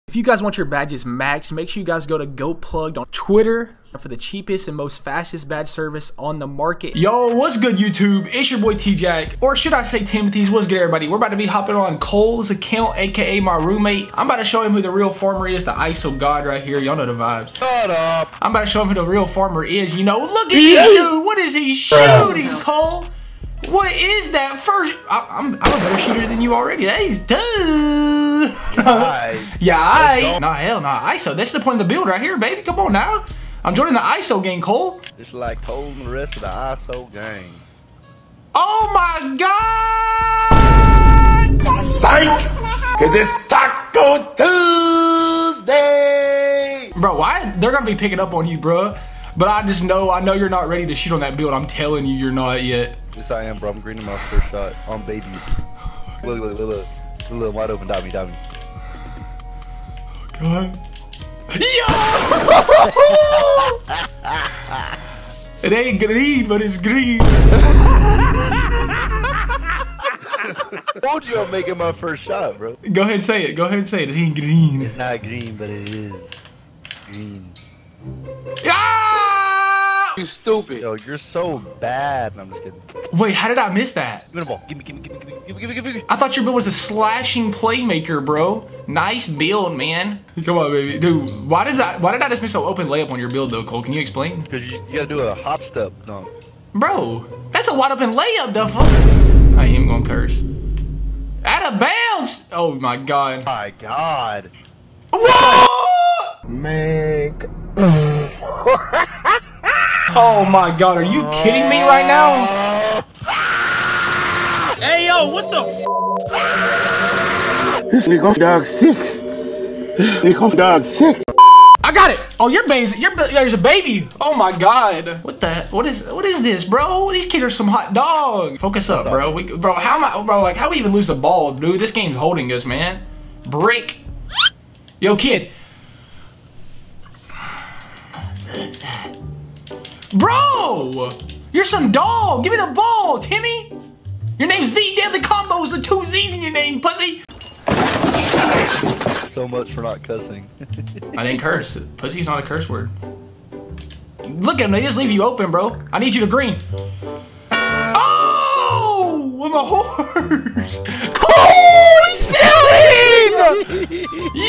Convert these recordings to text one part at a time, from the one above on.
If you guys want your badges maxed, make sure you guys go to GoPlugged on Twitter for the cheapest and most fastest badge service on the market. Yo, what's good YouTube? It's your boy T-Jack, or should I say Timothy's. What's good everybody? We're about to be hopping on Cole's account, aka my roommate. I'm about to show him who the real farmer is, the ISO god right here. Y'all know the vibes. Shut up. I'm about to show him who the real farmer is. You know, look at this dude. What is he shooting, Cole? What is that first? I'm a better shooter than you already. That is duh. Yeah, Nah, hell nah. ISO. That's the point of the build right here, baby. Come on now. I'm joining the ISO gang, Cole. It's like Cole and the rest of the ISO gang. Oh my God! Psych! Cause it's Taco Tuesday! Bro, why? They're gonna be picking up on you, bro. But I know you're not ready to shoot on that build. I'm telling you, you're not yet. Yes, I am, bro. I'm greening my first shot on babies. Look. Wide open, dummy. God. Yo! It ain't green, but it's green. Told you I'm making my first shot, bro. Go ahead and say it. Go ahead and say it. It ain't green. It's not green, but it is green. Yeah! You stupid. Yo, you're so bad. No, I'm just kidding. Wait, how did I miss that? Give me the ball. Give me. I thought your build was a slashing playmaker, bro. Nice build, man. Come on, baby. Dude, why did I just miss an open layup on your build, though, Cole? Can you explain? Because you gotta do a hop step dunk. Bro, that's a wide open layup, the fuck? I ain't even gonna curse. Out of bounds! Oh, my God. My God. Whoa! Make. Oh, my God. Are you kidding me right now? Hey, yo, what the This nigga dog sick. This nigga dog sick. I got it. Oh, there's a baby. Oh my God. What is this, bro? These kids are some hot dogs. Focus up, bro. How we even lose the ball, dude? This game's holding us, man. Brick. Yo, kid. Bro, you're some dog. Give me the ball, Timmy. Your name's The Deadly Combos with 2 Z's in your name, pussy. So much for not cussing. I didn't curse. Pussy's not a curse word. Look at them. They just leave you open, bro. I need you to green. Oh, I'm a horse. Holy selling!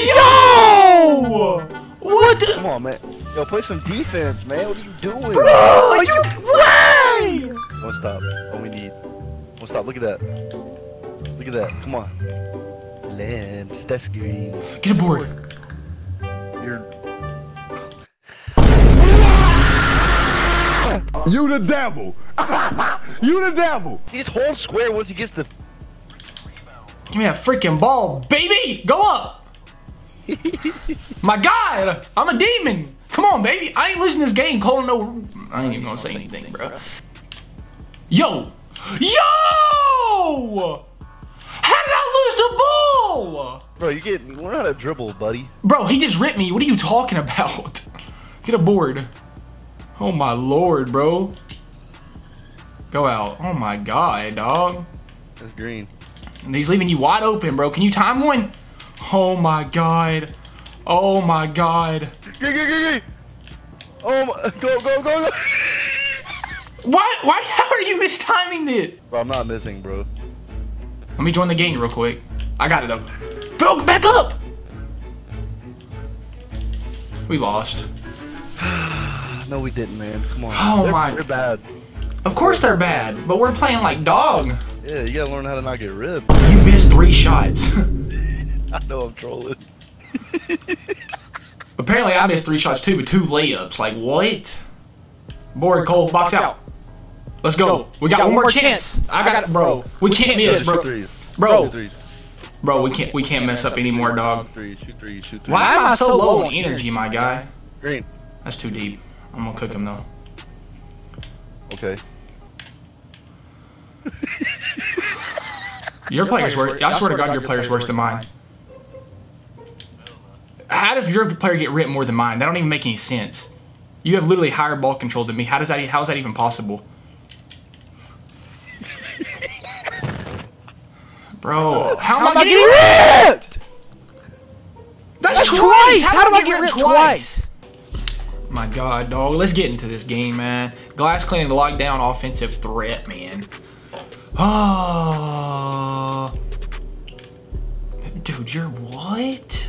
Yo! What the? Come on, man. Yo, play some defense, man. What are you doing? Bro, you why? One stop. All we need. One stop. Look at that. Look at that. Come on. Lamps. That's green. Get aboard. You're. You the devil. You the devil. He's hold square once he gets the. Give me that freaking ball, baby. Go up. My God, I'm a demon. Come on, baby. I ain't losing this game. Cole, no. I ain't even gonna say anything, bro. Yo. How did I lose the ball? Bro, learn how to dribble, buddy. Bro, he just ripped me. What are you talking about? Get aboard. Oh my Lord, bro. Go out. Oh my God, dog. That's green. And he's leaving you wide open, bro. Can you time one? Oh my God. Oh my God. Oh my, go. Why, how are you mistiming it? Bro, I'm not missing, bro. Let me join the gang real quick. I got it though. Bro, back up! We lost. No, we didn't, man. Come on. Oh They're bad. Of course they're bad, but we're playing like dog. Yeah, you gotta learn how to not get ripped. You missed 3 shots. I know I'm trolling. Apparently I missed 3 shots too, but 2 layups. Like what? Board, Cole, box out. Let's go. We got one more chance. I got it, bro. We can't miss, bro. Bro, we can't mess up anymore, dog. Shoot three. Why am I so low on energy, my guy? Green. That's too deep. I'm gonna cook him though. Okay. Your player's worse. I swear to God, your player's worse than mine. How does your player get ripped more than mine? That don't even make any sense. You have literally higher ball control than me. How is that even possible? Bro, how am I getting ripped? That's twice? How do I get ripped twice? My God, dog. Let's get into this game, man. Glass cleaning, lockdown, offensive threat, man. Oh. Dude, you're what?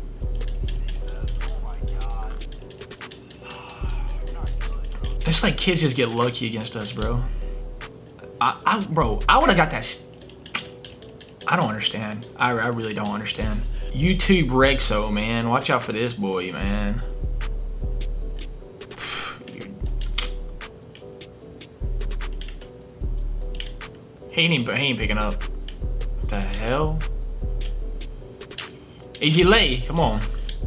It's like kids just get lucky against us, bro. Bro, I would have got that. I don't understand. I really don't understand. YouTube Rexo, man. Watch out for this boy, man. He ain't picking up. What the hell? Easy lay. Come on.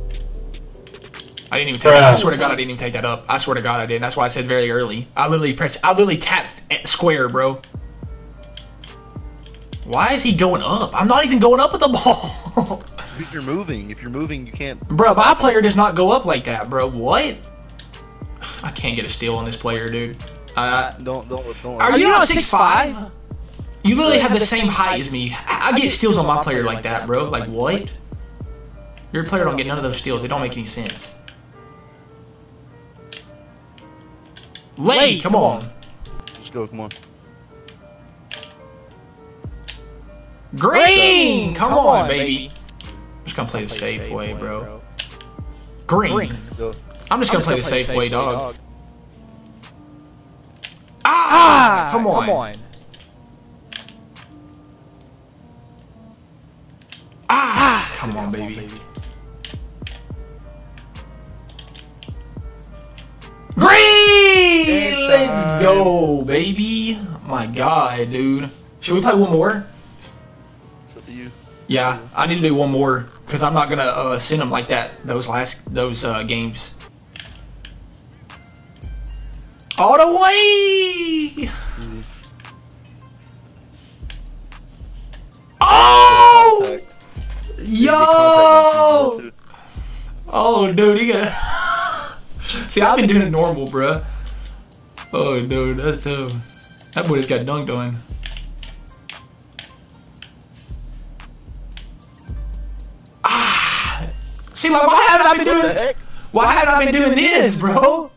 I didn't even take that. I swear to God, I didn't even take that up. I swear to God, I didn't. That's why I said very early. I literally tapped at square, bro. Why is he going up? I'm not even going up with the ball. If you're moving, you can't. Bro, my player does not go up like that, bro. What? I can't get a steal on this player, dude. Don't. Are you not 6'5"? You literally have the same height as me. I get steals on my player like that, bro. Like, what? Your player don't get none of those steals. They don't make any sense. Lay, come on. Let's go, come on. Green! Come on, baby. I'm just gonna play the safe way, bro. Green. I'm just gonna play the safe way, dog. Ah! Come on. Ah! Come on, baby. Green! Let's go, baby. My God, dude. Should we play one more? It's up to you. Yeah, I need to do one more because I'm not gonna send them like that. Those games. All the way. Oh! Yo! Oh, dude, he got. See, I've been doing it normal, bruh. Oh, dude, that's tough. That boy just got dunked on. Ah! See, like, why haven't I been doing this? Why haven't I been doing this, bro?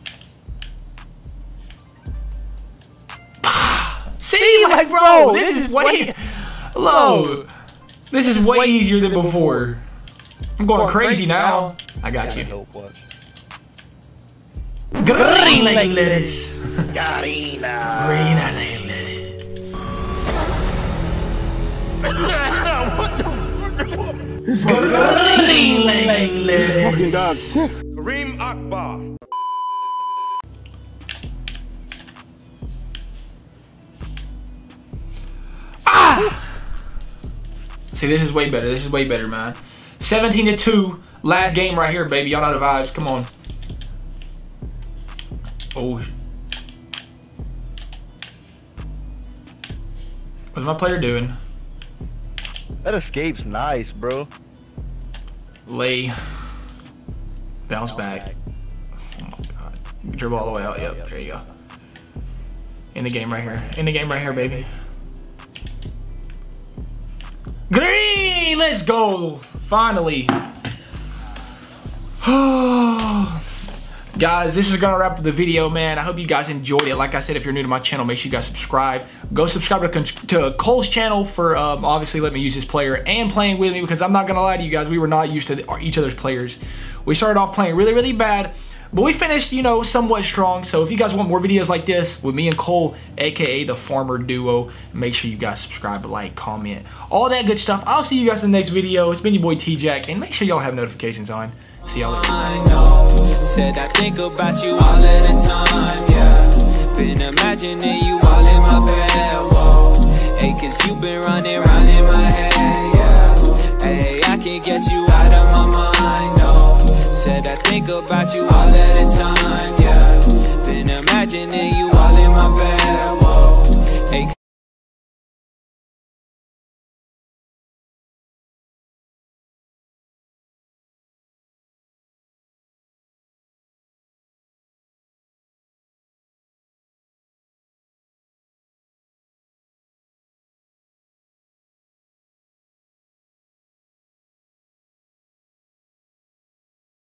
See, like, bro, this is way low. This is way easier than before. I'm going crazy now. I got you. Green like lettuce. Green like lettuce. Green like lettuce. Fucking dog sick. Kareem Akbar. Ah! See, this is way better. This is way better, man. 17-2. Last game right here, baby. Y'all know the vibes. Come on. Oh. What's my player doing? That escape's nice, bro. Lay. Bounce back. Oh my God. Dribble all the way out. Yep, there you go. In the game right here. In the game right here, baby. Green! Let's go! Finally. Guys, this is gonna wrap up the video, man. I hope you guys enjoyed it. Like I said, if you're new to my channel, make sure you guys subscribe. Go subscribe to Cole's channel for obviously letting me use his player and playing with me, because I'm not gonna lie to you guys, we were not used to each other's players. We started off playing really, really bad, but we finished, you know, somewhat strong. So if you guys want more videos like this with me and Cole, aka the Farmer Duo, make sure you guys subscribe, like, comment, all that good stuff. I'll see you guys in the next video. It's been your boy T-Jack, and make sure y'all have notifications on. See y'all later. I know, said I think about you all of the time, yeah. Been imagining you all in my bed, whoa. Hey, cause you been running round in my head, yeah. Hey, I can't get you out of my mind, no. Said I think about you all of the time, yeah. Been imagining you all in my bed, whoa.